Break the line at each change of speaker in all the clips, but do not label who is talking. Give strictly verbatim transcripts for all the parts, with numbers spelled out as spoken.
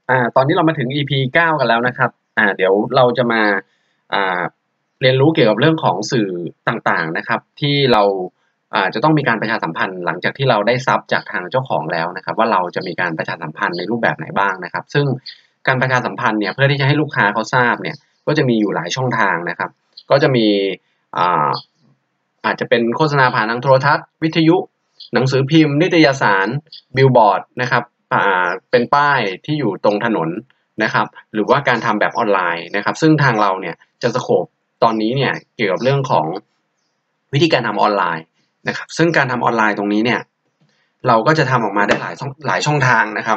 อ่าตอนนี้เรามาถึง อี พี เก้ากันแล้วนะครับอ่าเดี๋ยวเราจะมาอ่าเรียนรู้เกี่ยวกับเรื่องของสื่อต่างๆนะครับที่เราอ่าจะต้องมีการประชาสัมพันธ์หลังจากที่เราได้ทรัพย์จากทางเจ้าของแล้วนะครับว่าเราจะมีการประชาสัมพันธ์ในรูปแบบไหนบ้างนะครับซึ่งการประชาสัมพันธ์เนี่ยเพื่อที่จะให้ลูกค้าเขาทราบเนี่ยก็จะมีอยู่หลายช่องทางนะครับก็จะมีอ่าอาจจะเป็นโฆษณาผ่านทางโทรทัศน์วิทยุหนังสือพิมพ์นิตยสารบิลบอร์ดนะครับอ่าเป็นป้ายที่อยู่ตรงถนนนะครับหรือว่าการทำแบบออนไลน์นะครับซึ่งทางเราเนี่ยจะสโคปตอนนี้เนี่ยเกี่ยวกับเรื่องของวิธีการทำออนไลน์นะครับซึ่งการทำออนไลน์ตรงนี้เนี่ยเราก็จะทำออกมาได้หลายหลายช่องทางนะครับ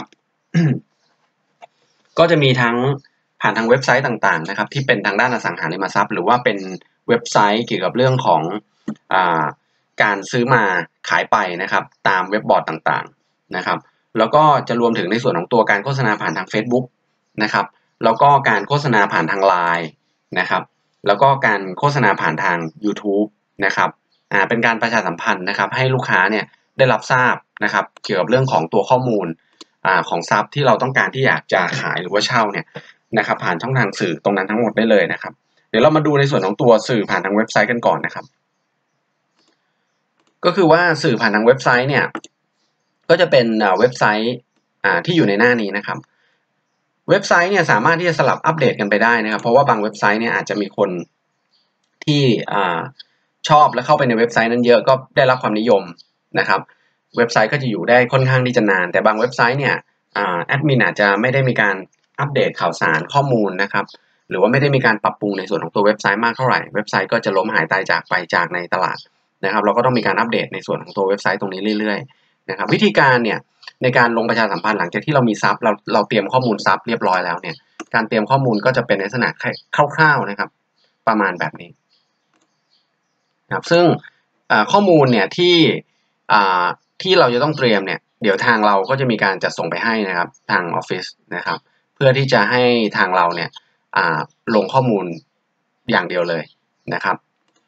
ก็จะมีทั้งผ่านทางเว็บไซต์ต่างๆนะครับที่เป็นทางด้านอสังหาริมทรัพย์หรือว่าเป็นเว็บไซต์เกี่ยวกับเรื่องของอ่าการซื้อมาขายไปนะครับตามเว็บบอร์ดต่างๆนะครับแล้วก็จะรวมถึงในส่วนของตัวการโฆษณาผ่านทาง Facebook นะครับแล้วก็การโฆษณาผ่านทาง ไลน์ นะครับแล้วก็การโฆษณาผ่านทาง YouTube นะครับอ่าเป็นการประชาสัมพันธ์นะครับให้ลูกค้าเนี่ยได้รับทราบนะครับเกี่ยวกับเรื่องของตัวข้อมูลของทรัพย์ที่เราต้องการที่อยากจะขายหรือว่าเช่าเนี่ยนะครับผ่านช่องทางสื่อตรงนั้นทั้งหมดได้เลยนะครับเดี๋ยวเรามาดูในส่วนของตัวสื่อผ่านทางเว็บไซต์กันก่อนนะครับก็คือว่าสื่อผ่านทางเว็บไซต์เนี่ยก็จะเป็นเว็บไซต์ที่อยู่ในหน้านี้นะครับเว็บไซต์เนี่ยสามารถที่จะสลับอัปเดตกันไปได้นะครับเพราะว่าบางเว็บไซต์เนี่ยอาจจะมีคนที่ชอบและเข้าไปในเว็บไซต์นั้นเยอะก็ได้รับความนิยมนะครับเว็บไซต์ก็จะอยู่ได้ค่อนข้างที่จะนานแต่บางเว็บไซต์เนี่ยแอดมินอาจจะไม่ได้มีการอัปเดตข่าวสารข้อมูลนะครับหรือว่าไม่ได้มีการปรับปรุงในส่วนของตัวเว็บไซต์มากเท่าไหร่เว็บไซต์ก็จะล้มหายตายจากไปจากในตลาดนะครับเราก็ต้องมีการอัปเดตในส่วนของตัวเว็บไซต์ตรงนี้เรื่อยๆนะครับวิธีการเนี่ยในการลงประชาสัมพันธ์หลังจากที่เรามีซับเราเราเตรียมข้อมูลซับเรียบร้อยแล้วเนี่ยการเตรียมข้อมูลก็จะเป็นในลักษณะคร่าวๆนะครับประมาณแบบนี้ครับซึ่งข้อมูลเนี่ยที่ที่เราจะต้องเตรียมเนี่ยเดี๋ยวทางเราก็จะมีการจัดส่งไปให้นะครับทางออฟฟิศนะครับเพื่อที่จะให้ทางเราเนี่ยลงข้อมูลอย่างเดียวเลยนะครับ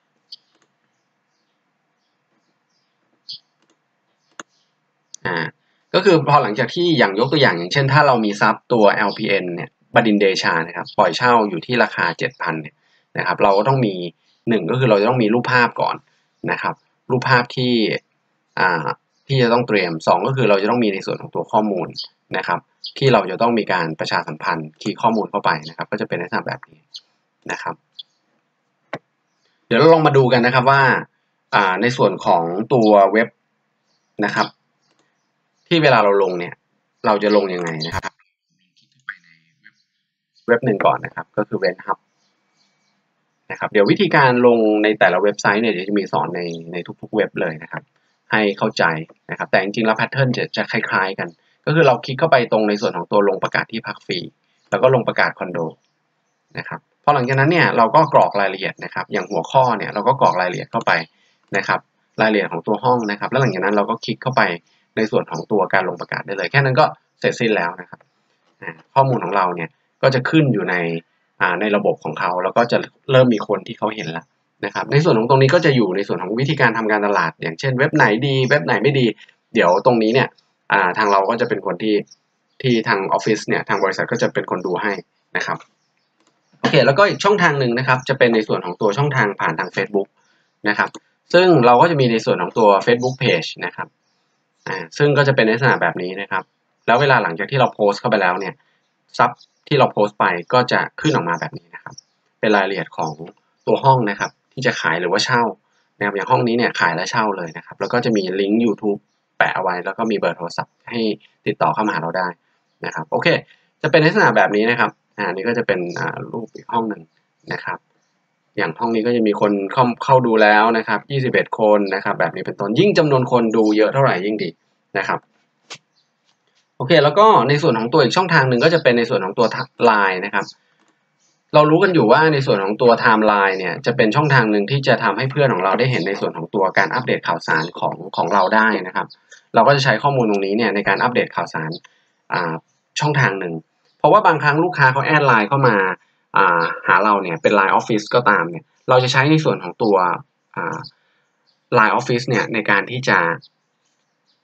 อ่าก็คือพอหลังจากที่อย่างยกตัวอย่างอย่างเช่นถ้าเรามีซับตัว แอล พี เอ็น เนี่ยบดินทร์เดชานะครับปล่อยเช่าอยู่ที่ราคา เจ็ดพัน เนี่ยนะครับเราก็ต้องมีหนึ่งก็คือเราจะต้องมีรูปภาพก่อนนะครับรูปภาพที่อ่าที่จะต้องเตรียมสองก็คือเราจะต้องมีในส่วนของตัวข้อมูลนะครับที่เราจะต้องมีการประชาสัมพันธ์คีย์ข้อมูลเข้าไปนะครับก็จะเป็นลักษณะแบบนี้นะครับเดี๋ยวเราลองมาดูกันนะครับว่าในส่วนของตัวเว็บนะครับที่เวลาเราลงเนี่ยเราจะลงยังไงนะครับคลิกเข้าไปในเว็บหนึ่งก่อนนะครับก็คือ Rent Hub นะครับเดี๋ยววิธีการลงในแต่ละเว็บไซต์เนี่ยจะมีสอนในในทุกๆเว็บเลยนะครับให้เข้าใจนะครับแต่จริงๆแล้วแพทเทิร์นจะจะคล้ายๆกันก็คือเราคลิกเข้าไปตรงในส่วนของตัวลงประกาศที่พักฟรีแล้วก็ลงประกาศคอนโดนะครับพอหลังจากนั้นเนี่ยเราก็กรอกรายละเอียดนะครับอย่างหัวข้อเนี่ยเราก็กรอกรายละเอียดเข้าไปนะครับรายละเอียดของตัวห้องนะครับแล้วหลังจากนั้นเราก็คลิกเข้าไปในส่วนของตัวการลงประกาศได้เลยแค่นั้นก็เสร็จสิ้นแล้วนะครับข้อมูลของเราเนี่ยก็จะขึ้นอยู่ในในระบบของเขาแล้วก็จะเริ่มมีคนที่เขาเห็นแล้วนะครับในส่วนของตรงนี้ก็จะอยู่ในส่วนของวิธีการทำการตลาดอย่างเช่นเว็บไหนดีเว็บไหนไม่ดีเดี๋ยวตรงนี้เนี่ยทางเราก็จะเป็นคนที่ที่ทางออฟฟิศเนี่ยทางบริษัทก็จะเป็นคนดูให้นะครับโอเคแล้วก็อีกช่องทางหนึ่งนะครับจะเป็นในส่วนของตัวช่องทางผ่านทาง Facebook นะครับซึ่งเราก็จะมีในส่วนของตัว Facebook Page นะครับอ่าซึ่งก็จะเป็นในลักษณะแบบนี้นะครับแล้วเวลาหลังจากที่เราโพสต์เข้าไปแล้วเนี่ยซับที่เราโพสต์ไปก็จะขึ้นออกมาแบบนี้นะครับเป็นรายละเอียดของตัวห้องนะครับที่จะขายหรือว่าเช่านะครับอย่างห้องนี้เนี่ยขายและเช่าเลยนะครับแล้วก็จะมีลิงก์ YouTube แปะเอาไว้แล้วก็มีเบอร์โทรศัพท์ให้ติดต่อเข้ามาหาเราได้นะครับโอเคจะเป็นลักษณะแบบนี้นะครับอ่านี่ก็จะเป็นอ่ารูปอีกห้องหนึ่งนะครับอย่างห้องนี้ก็จะมีคนเข้าเข้าดูแล้วนะครับยี่สิบเอ็ดคนนะครับแบบนี้เป็นต้นยิ่งจำนวนคนดูเยอะเท่าไหร่ยิ่งดีนะครับโอเคแล้วก็ในส่วนของตัวอีกช่องทางหนึ่งก็จะเป็นในส่วนของตัว ไลน์ นะครับเรารู้กันอยู่ว่าในส่วนของตัวไทม์ไลน์เนี่ยจะเป็นช่องทางหนึ่งที่จะทำให้เพื่อนของเราได้เห็นในส่วนของตัวการอัปเดตข่าวสารของของเราได้นะครับเราก็จะใช้ข้อมูลตรงนี้เนี่ยในการอัปเดตข่าวสารช่องทางหนึ่งเพราะว่าบางครั้งลูกค้าเขาแอดไลน์เข้ามาหาเราเนี่ยเป็น ไลน์ Office ก็ตามเนี่ยเราจะใช้ในส่วนของตัว ไลน์ Office เนี่ยในการที่จะ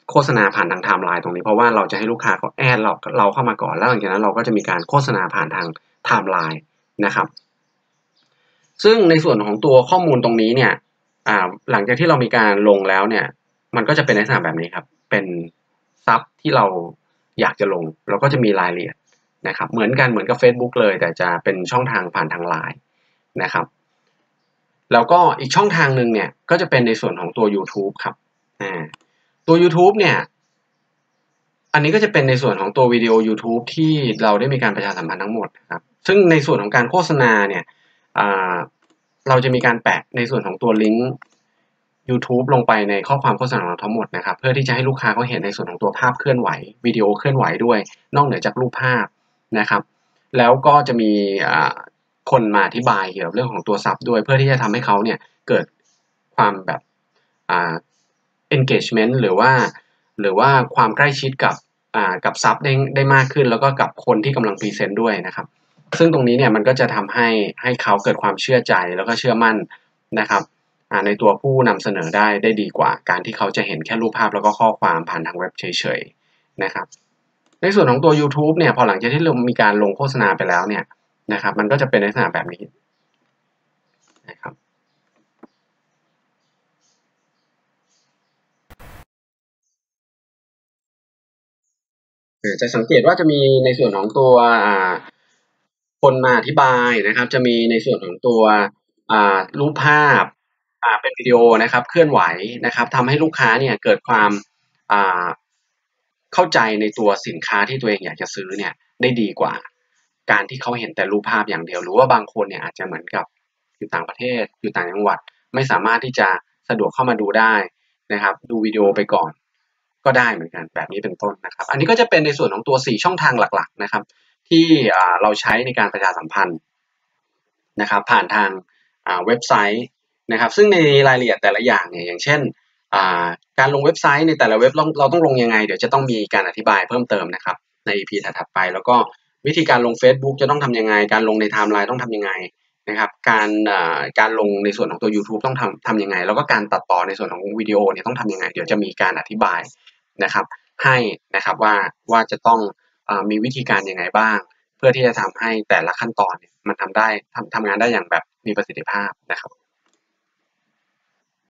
โฆษณาผ่านทางไทม์ไลน์ตรงนี้เพราะว่าเราจะให้ลูกค้าเขาแอดเราเราเข้ามาก่อนแล้วหลังจากนั้นเราก็จะมีการโฆษณาผ่านทางไทม์ไลน์นะครับซึ่งในส่วนของตัวข้อมูลตรงนี้เนี่ยอ่าหลังจากที่เรามีการลงแล้วเนี่ยมันก็จะเป็นลักษณะแบบนี้ครับเป็นซับที่เราอยากจะลงเราก็จะมีรายละเอียดนะครับเหมือนกันเหมือนกับ Facebook เลยแต่จะเป็นช่องทางผ่านทางไลน์นะครับแล้วก็อีกช่องทางหนึ่งเนี่ยก็จะเป็นในส่วนของตัว YouTube ครับอ่าตัว YouTube เนี่ยอันนี้ก็จะเป็นในส่วนของตัววิดีโอ YouTube ที่เราได้มีการประชาสัมพันธ์ทั้งหมดนะครับซึ่งในส่วนของการโฆษณาเนี่ยอ่าเราจะมีการแปะในส่วนของตัวลิงก์ YouTube ลงไปในข้อความโฆษณาของเราทั้งหมดนะครับเพื่อที่จะให้ลูกค้าเขาเห็นในส่วนของตัวภาพเคลื่อนไหววิดีโอเคลื่อนไหวด้วยนอกเหนือจากรูปภาพนะครับแล้วก็จะมีคนมาอธิบายเกี่ยวกับเรื่องของตัวซับด้วยเพื่อที่จะทำให้เขาเนี่ยเกิดความแบบอ่า engagement หรือว่าหรือว่าความใกล้ชิดกับอ่ากับซับได้ได้มากขึ้นแล้วก็กับคนที่กำลังพรีเซนต์ด้วยนะครับซึ่งตรงนี้เนี่ยมันก็จะทำให้ให้เขาเกิดความเชื่อใจแล้วก็เชื่อมั่นนะครับในตัวผู้นำเสนอได้ได้ดีกว่าการที่เขาจะเห็นแค่รูปภาพแล้วก็ข้อความผ่านทางเว็บเฉยๆนะครับในส่วนของตัว YouTube เนี่ยพอหลังจากที่เรามีการลงโฆษณาไปแล้วเนี่ยนะครับมันก็จะเป็นลักษณะแบบนี้นะครับจะสังเกตว่าจะมีในส่วนของตัวคนมาอธิบายนะครับจะมีในส่วนของตัวรูปภาพเป็นวิดีโอนะครับเคลื่อนไหวนะครับทำให้ลูกค้าเนี่ยเกิดความเข้าใจในตัวสินค้าที่ตัวเองอยากจะซื้อเนี่ยได้ดีกว่าการที่เขาเห็นแต่รูปภาพอย่างเดียวหรือว่าบางคนเนี่ยอาจจะเหมือนกับอยู่ต่างประเทศอยู่ต่างจังหวัดไม่สามารถที่จะสะดวกเข้ามาดูได้นะครับดูวิดีโอไปก่อนก็ได้เหมือนกันแบบนี้เป็นต้นนะครับอันนี้ก็จะเป็นในส่วนของตัวสี่ช่องทางหลักๆนะครับที่เราใช้ในการประชาสัมพันธ์นะครับผ่านทางเว็บไซต์นะครับซึ่งในรายละเอียดแต่ละอย่างเนี่ยอย่างเช่นการลงเว็บไซต์ในแต่ละเว็บเราต้องลงยังไงเดี๋ยวจะต้องมีการอธิบายเพิ่มเติมนะครับใน อี พี ถัดๆไปแล้วก็วิธีการลง Facebook จะต้องทำยังไงการลงในไทม์ไลน์ต้องทำยังไงนะครับการการลงในส่วนของตัว YouTube ต้องทำทำยังไงแล้วก็การตัดต่อในส่วนของวิดีโอเนี่ยต้องทำยังไงเดี๋ยวจะมีการอธิบายนะครับให้นะครับว่าว่าจะต้องมีวิธีการยังไงบ้างเพื่อที่จะทำให้แต่ละขั้นตอนเนี่ยมันทำได้ทำทำงานได้อย่างแบบมีประสิทธิภาพนะครับ